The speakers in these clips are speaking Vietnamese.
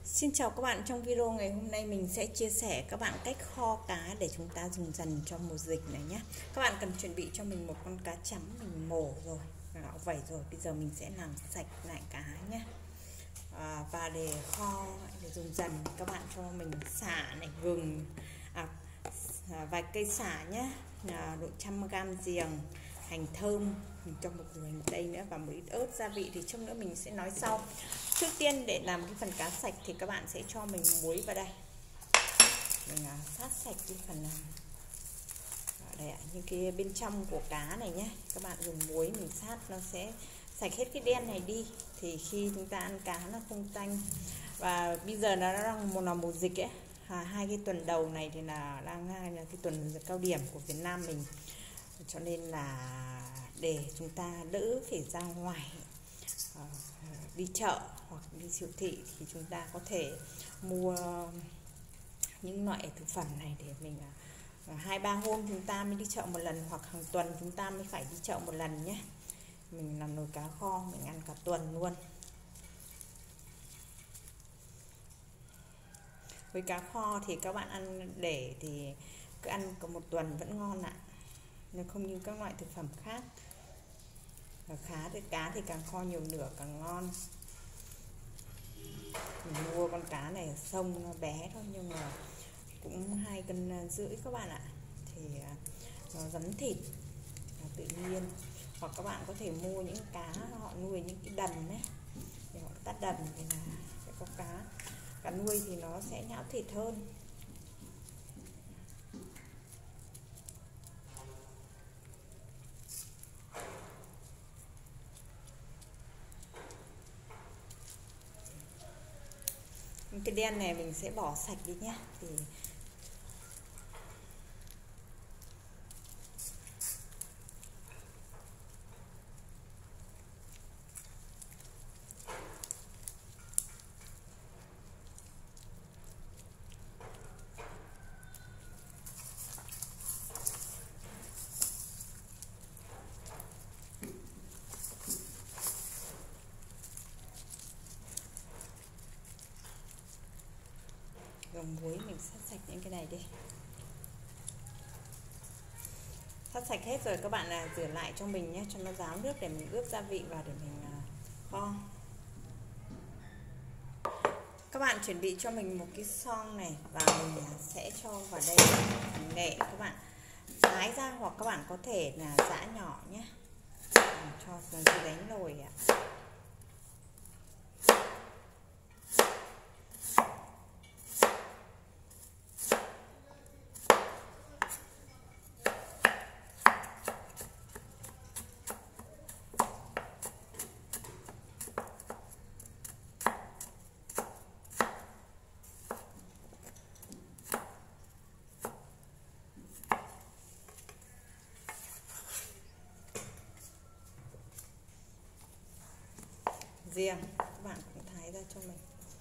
Xin chào các bạn, trong video ngày hôm nay mình sẽ chia sẻ các bạn cách kho cá để chúng ta dùng dần trong mùa dịch này nhé. Các bạn cần chuẩn bị cho mình một con cá chấm mình mổ rồi, gạo vẩy rồi. Bây giờ mình sẽ làm sạch lại cá nhé. Và để kho, để dùng dần, các bạn cho mình sả này, gừng, vài cây sả nhé, độ 100g giềng, hành thơm, mình cho một củ hành tây nữa và một ít ớt. Gia vị thì chút nữa mình sẽ nói sau. Trước tiên để làm cái phần cá sạch thì các bạn sẽ cho mình muối vào đây. Mình sát sạch cái phần đây, những cái bên trong của cá này nhé. Các bạn dùng muối mình sát nó sẽ sạch hết cái đen này đi, thì khi chúng ta ăn cá nó không tanh. Và bây giờ nó đang là mùa dịch ấy, hai cái tuần đầu này thì đang là cái tuần cao điểm của Việt Nam mình, cho nên là để chúng ta đỡ phải ra ngoài đi chợ hoặc đi siêu thị thì chúng ta có thể mua những loại thực phẩm này để mình 2-3 hôm chúng ta mới đi chợ một lần, hoặc hàng tuần chúng ta mới phải đi chợ một lần nhé. Mình làm nồi cá kho mình ăn cả tuần luôn. Với cá kho thì các bạn ăn để thì cứ ăn có một tuần vẫn ngon ạ. Nếu không như các loại thực phẩm khác. Cá thì càng kho nhiều nửa càng ngon. Mình mua con cá này ở sông nó bé thôi nhưng mà cũng 2,5 cân các bạn ạ. Thì nó rắn thịt tự nhiên. Hoặc các bạn có thể mua những cá họ nuôi những cái đầm ấy, để họ tắt đầm thì là sẽ có cá nuôi thì nó sẽ nhão thịt hơn. Cái đen này mình sẽ bỏ sạch đi nhé. Thì dùng muối mình sát sạch những cái này đi. Sát sạch hết rồi các bạn rửa lại cho mình nhé, cho nó ráo nước để mình ướp gia vị vào để mình kho. Các bạn chuẩn bị cho mình một cái son này và mình sẽ cho vào đây nghệ. Các bạn thái ra hoặc các bạn có thể là giã nhỏ nhé. Mình cho vào dưới đánh nồi ạ. Riêng các bạn cũng thái ra cho mình.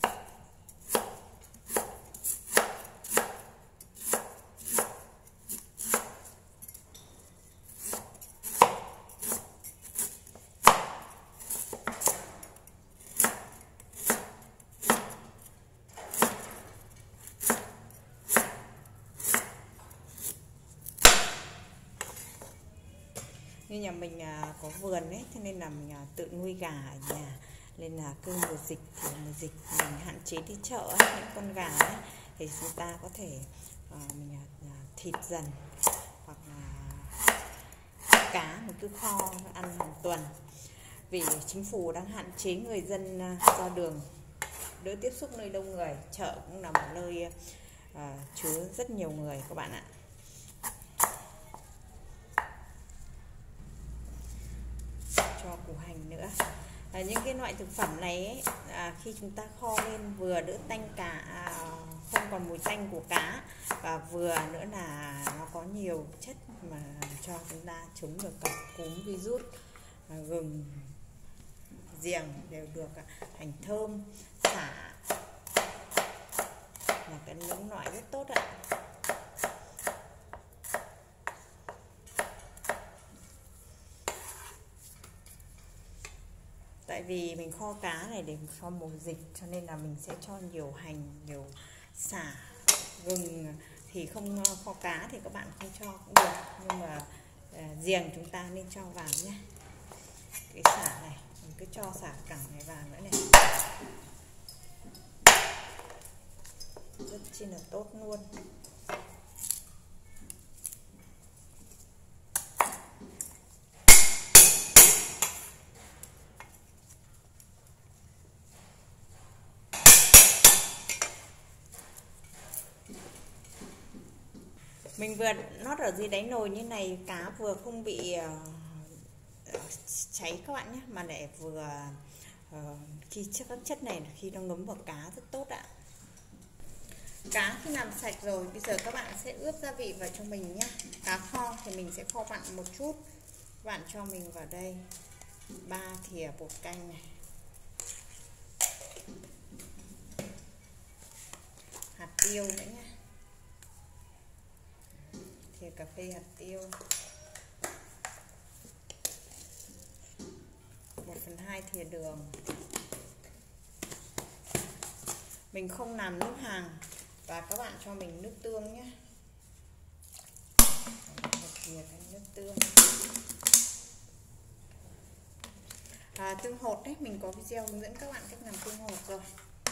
Như nhà mình có vườn ấy, cho nên là mình tự nuôi gà ở nhà, nên là cứ mùa dịch thì mình hạn chế đi chợ ấy, những con gà ấy, thì chúng ta có thể mình thịt dần hoặc là cá mình cứ kho ăn hàng tuần, vì chính phủ đang hạn chế người dân ra đường, đỡ tiếp xúc nơi đông người. Chợ cũng là một nơi chứa rất nhiều người các bạn ạ. Cho củ hành nữa. Những cái loại thực phẩm này ấy, khi chúng ta kho lên vừa đỡ tanh cá, không còn mùi tanh của cá, và vừa nữa là nó có nhiều chất mà cho chúng ta chống được cả cúm, virus. Gừng, giềng đều được, hành thơm, sả là cái những loại rất tốt ạ. Tại vì mình kho cá này để cho mùa dịch, cho nên là mình sẽ cho nhiều hành, nhiều sả, gừng. Thì không kho cá thì các bạn không cho cũng được, nhưng mà riềng chúng ta nên cho vào nhé. Cái sả này mình cứ cho sả cẳng này vào nữa này, rất chi là tốt luôn. Mình vừa nót ở dưới đáy nồi như này, cá vừa không bị cháy các bạn nhé, mà lại vừa khi các chất này khi nó ngấm vào cá rất tốt ạ. Cá khi làm sạch rồi, bây giờ các bạn sẽ ướp gia vị vào cho mình nhé. Cá kho thì mình sẽ kho mặn một chút. Các bạn cho mình vào đây 3 thìa bột canh này, hạt tiêu nữa nhé, thìa cà phê hạt tiêu, 1/2 thìa đường. Mình không làm nước hàng, và các bạn cho mình nước tương nhé, 1 thìa nước tương. Tương hột đấy, mình có video hướng dẫn các bạn cách làm tương hột rồi.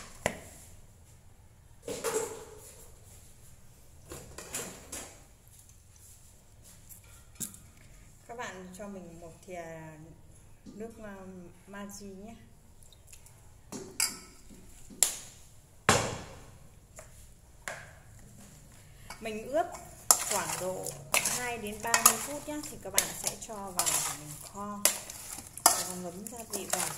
Các bạn cho mình 1 thìa nước Maggi nhé. Mình ướp khoảng độ 2 đến 30 phút nhé, thì các bạn sẽ cho vào để mình kho, và ngấm gia vị vào.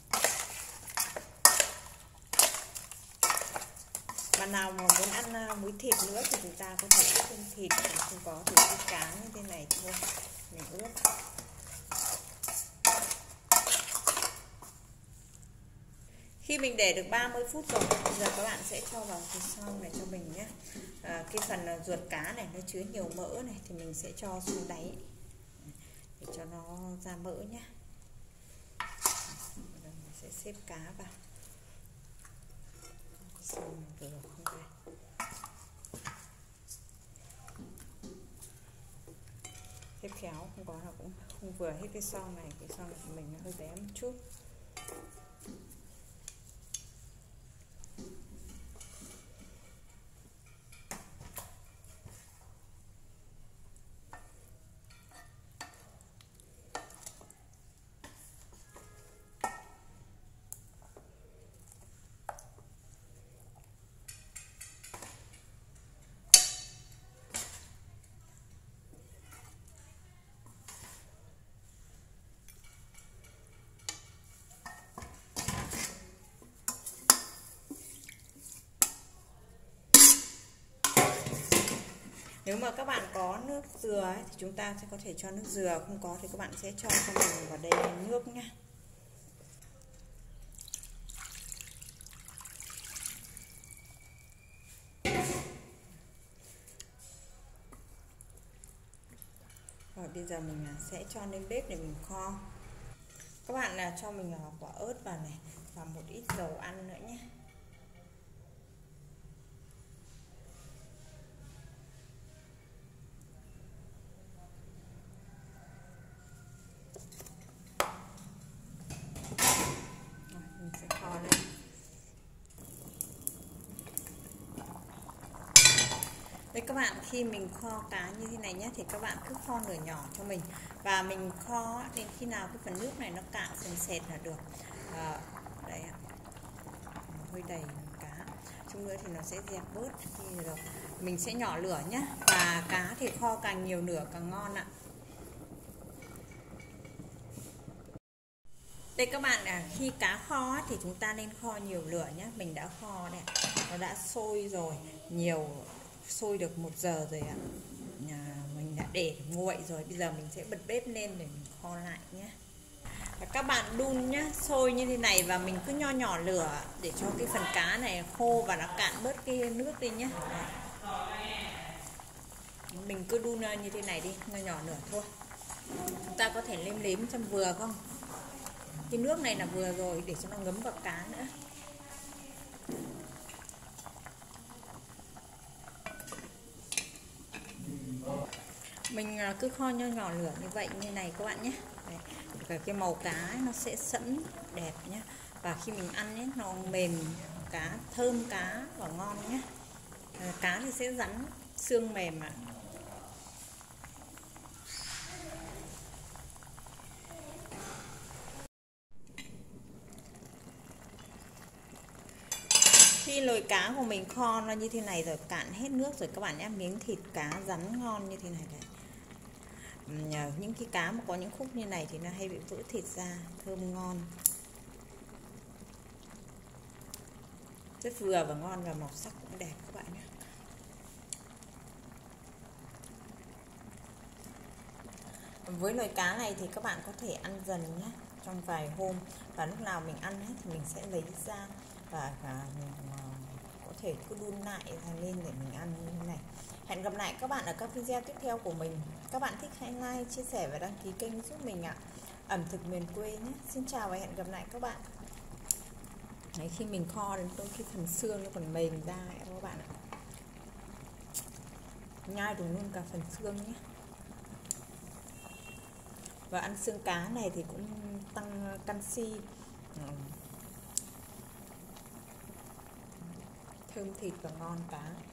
Bạn nào mà muốn ăn muối thịt nữa thì chúng ta có thể ướp thêm thịt, còn không có thì ướp cá như thế này thôi. Mình ướp. Khi mình để được 30 phút rồi, bây giờ các bạn sẽ cho vào thịt xong này cho mình nhé. Cái phần ruột cá này nó chứa nhiều mỡ này thì mình sẽ cho xuống đáy để cho nó ra mỡ nhé. Mình sẽ xếp cá vào. Xong vừa không đây. Xếp khéo, không có là cũng không vừa hết cái son này. Cái son của mình nó hơi bé một chút. Nếu mà các bạn có nước dừa ấy, thì chúng ta sẽ có thể cho nước dừa, không có thì các bạn sẽ cho mình vào đây nước nhé. Rồi bây giờ mình sẽ cho lên bếp để mình kho. Các bạn cho mình quả ớt vào này, và một ít dầu ăn nữa nhé. Đây các bạn, khi mình kho cá như thế này nhé, thì các bạn cứ kho lửa nhỏ cho mình, và mình kho đến khi nào cái phần nước này nó cạn sền sệt là được. Đây ạ, hơi đầy cá, chút nữa thì nó sẽ dẹp bớt đi rồi. Mình sẽ nhỏ lửa nhé, và cá thì kho càng nhiều lửa càng ngon ạ. Đây các bạn, khi cá kho thì chúng ta nên kho nhiều lửa nhé. Mình đã kho này, nó đã sôi rồi, sôi được 1 giờ rồi ạ. Mình đã để nguội rồi, bây giờ mình sẽ bật bếp lên để mình kho lại nhé. Và các bạn đun nhé, sôi như thế này, và mình cứ nhỏ lửa để cho cái phần cá này khô và nó cạn bớt cái nước đi nhé. Mình cứ đun như thế này đi, nhỏ lửa thôi. Chúng ta có thể nêm nếm cho vừa không? Cái nước này là vừa rồi để cho nó ngấm vào cá nữa. Mình cứ kho nho nhỏ lửa như vậy như này các bạn nhé. Đấy, cái màu cá ấy, nó sẽ sẫm đẹp nhé. Và khi mình ăn ấy, nó mềm cá, thơm cá và ngon nhé. Cá thì sẽ rắn, xương mềm ạ. Khi nồi cá của mình kho nó như thế này rồi, cạn hết nước rồi các bạn nhé, miếng thịt cá rắn ngon như thế này đấy. Những cái cá mà có những khúc như này thì nó hay bị vỡ thịt ra, thơm ngon, rất vừa và ngon, và màu sắc cũng đẹp các bạn nhé. Với nồi cá này thì các bạn có thể ăn dần nhé, trong vài hôm, và lúc nào mình ăn hết thì mình sẽ lấy ra và có thể cứ đun lại lên để mình ăn như thế này. Hẹn gặp lại các bạn ở các video tiếp theo của mình. Các bạn thích hãy like, chia sẻ và đăng ký kênh giúp mình ạ. Ẩm thực miền quê nhé. Xin chào và hẹn gặp lại các bạn. Đấy, khi mình kho đến đôi khi phần xương nó còn mềm ra các bạn ạ. Nhai được luôn cả phần xương nhé. Và ăn xương cá này thì cũng tăng canxi, thơm thịt và ngon cá.